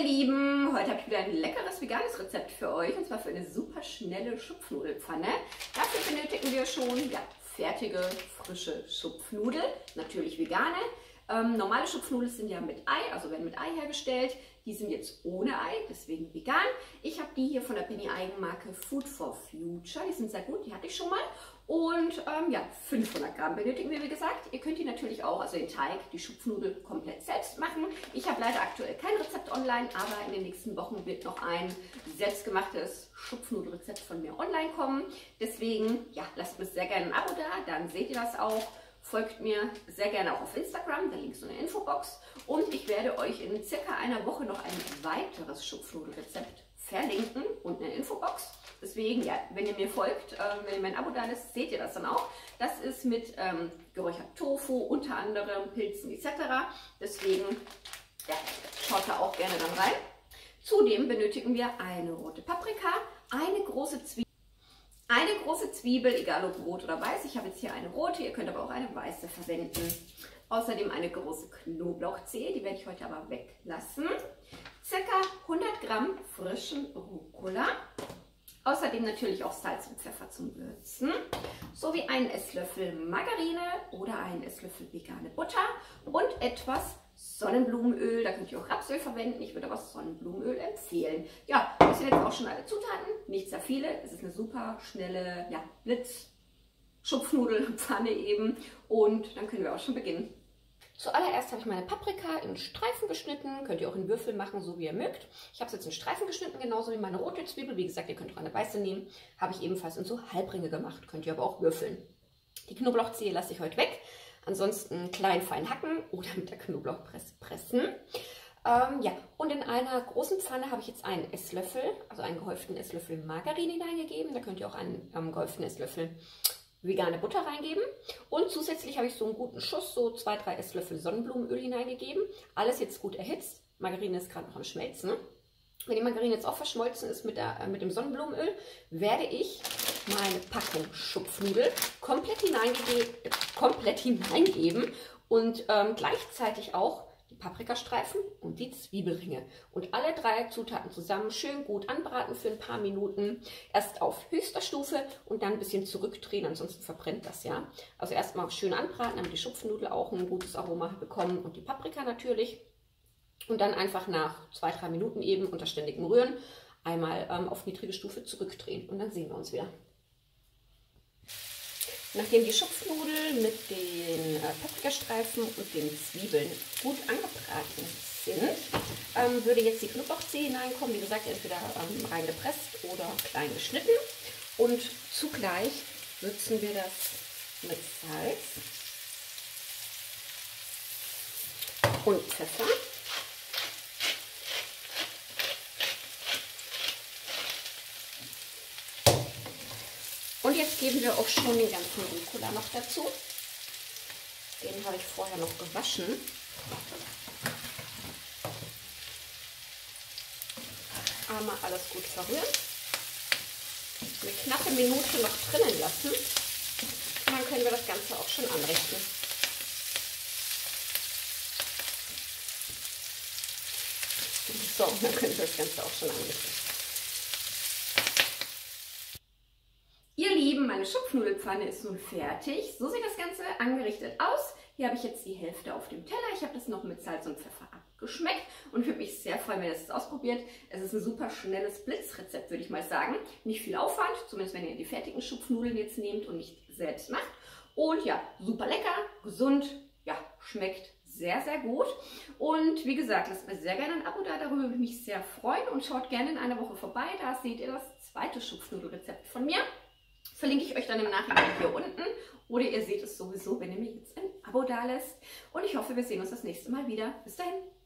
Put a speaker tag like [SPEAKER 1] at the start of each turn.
[SPEAKER 1] Lieben, heute habe ich wieder ein leckeres veganes Rezept für euch und zwar für eine super schnelle Schupfnudelpfanne. Dafür benötigen wir schon fertige, frische Schupfnudeln, natürlich vegane. Normale Schupfnudeln sind ja mit Ei, also werden mit Ei hergestellt. Die sind jetzt ohne Ei, deswegen vegan. Ich habe die hier von der Penny Eigenmarke Food for Future. Die sind sehr gut, die hatte ich schon mal. Und 500 Gramm benötigen wir, wie gesagt. Ihr könnt die natürlich auch, also den Teig, die Schupfnudel komplett selbst machen. Ich habe leider aktuell kein Rezept online, aber in den nächsten Wochen wird noch ein selbstgemachtes Schupfnudelrezept von mir online kommen. Deswegen, lasst mir sehr gerne ein Abo da, dann seht ihr das auch. Folgt mir sehr gerne auch auf Instagram, der Link ist in der Infobox. Und ich werde euch in circa einer Woche noch ein weiteres Schupfnudelrezept verlinken und in der Infobox. Deswegen, wenn ihr mir folgt, wenn ihr mein Abo da ist, seht ihr das dann auch. Das ist mit geräuchertem Tofu, unter anderem Pilzen etc. Deswegen, schaut da auch gerne dann rein. Zudem benötigen wir eine rote Paprika, eine große Zwiebel, egal ob rot oder weiß. Ich habe jetzt hier eine rote, ihr könnt aber auch eine weiße verwenden. Außerdem eine große Knoblauchzehe, die werde ich heute aber weglassen. Circa 100 Gramm frischen Rucola. Außerdem natürlich auch Salz und Pfeffer zum Würzen. Sowie einen Esslöffel Margarine oder einen Esslöffel vegane Butter und etwas Sonnenblumenöl. Da könnt ihr auch Rapsöl verwenden. Ich würde aber Sonnenblumenöl empfehlen. Ja, das sind jetzt auch schon alle Zutaten. Nicht sehr viele. Es ist eine super schnelle Blitz-Schupfnudelpfanne eben. Und dann können wir auch schon beginnen. Zuallererst habe ich meine Paprika in Streifen geschnitten. Könnt ihr auch in Würfel machen, so wie ihr mögt. Ich habe es jetzt in Streifen geschnitten, genauso wie meine rote Zwiebel. Wie gesagt, ihr könnt auch eine weiße nehmen. Habe ich ebenfalls in so Halbringe gemacht. Könnt ihr aber auch würfeln. Die Knoblauchzehe lasse ich heute weg. Ansonsten klein fein hacken oder mit der Knoblauchpresse pressen. Und in einer großen Pfanne habe ich jetzt einen Esslöffel, also einen gehäuften Esslöffel Margarine hineingegeben. Da könnt ihr auch einen gehäuften Esslöffel vegane Butter reingeben. Und zusätzlich habe ich so einen guten Schuss, so 2-3 Esslöffel Sonnenblumenöl hineingegeben. Alles jetzt gut erhitzt. Margarine ist gerade noch am Schmelzen. Wenn die Margarine jetzt auch verschmolzen ist mit dem Sonnenblumenöl, werde ich meine Packung Schupfnudel komplett hineingeben und gleichzeitig auch die Paprikastreifen und die Zwiebelringe. Und alle 3 Zutaten zusammen schön gut anbraten für ein paar Minuten. Erst auf höchster Stufe und dann ein bisschen zurückdrehen, ansonsten verbrennt das ja. Also erstmal schön anbraten, damit die Schupfnudel auch ein gutes Aroma bekommen und die Paprika natürlich. Und dann einfach nach 2-3 Minuten eben unter ständigem Rühren einmal auf niedrige Stufe zurückdrehen. Und dann sehen wir uns wieder. Nachdem die Schupfnudeln mit den Paprikastreifen und den Zwiebeln gut angebraten sind, würde jetzt die Knoblauchzehe hineinkommen. Wie gesagt, entweder rein gepresst oder klein geschnitten. Und zugleich würzen wir das mit Salz und Pfeffer. Und jetzt geben wir auch schon den ganzen Rucola noch dazu. Den habe ich vorher noch gewaschen. Einmal alles gut verrühren. Eine knappe Minute noch drinnen lassen. Und dann können wir das Ganze auch schon anrichten. So, dann können wir das Ganze auch schon anrichten. Ihr Lieben, meine Schupfnudelpfanne ist nun fertig. So sieht das Ganze angerichtet aus. Hier habe ich jetzt die Hälfte auf dem Teller. Ich habe das noch mit Salz und Pfeffer abgeschmeckt und würde mich sehr freuen, wenn ihr das ausprobiert. Es ist ein super schnelles Blitzrezept, würde ich mal sagen. Nicht viel Aufwand, zumindest wenn ihr die fertigen Schupfnudeln jetzt nehmt und nicht selbst macht. Und super lecker, gesund, schmeckt sehr, sehr gut. Und wie gesagt, lasst mir sehr gerne ein Abo da, darüber würde ich mich sehr freuen. Und schaut gerne in einer Woche vorbei, da seht ihr das zweite Schupfnudelrezept von mir. Verlinke ich euch dann im Nachhinein hier unten oder ihr seht es sowieso, wenn ihr mir jetzt ein Abo da lässt. Und ich hoffe, wir sehen uns das nächste Mal wieder. Bis dahin.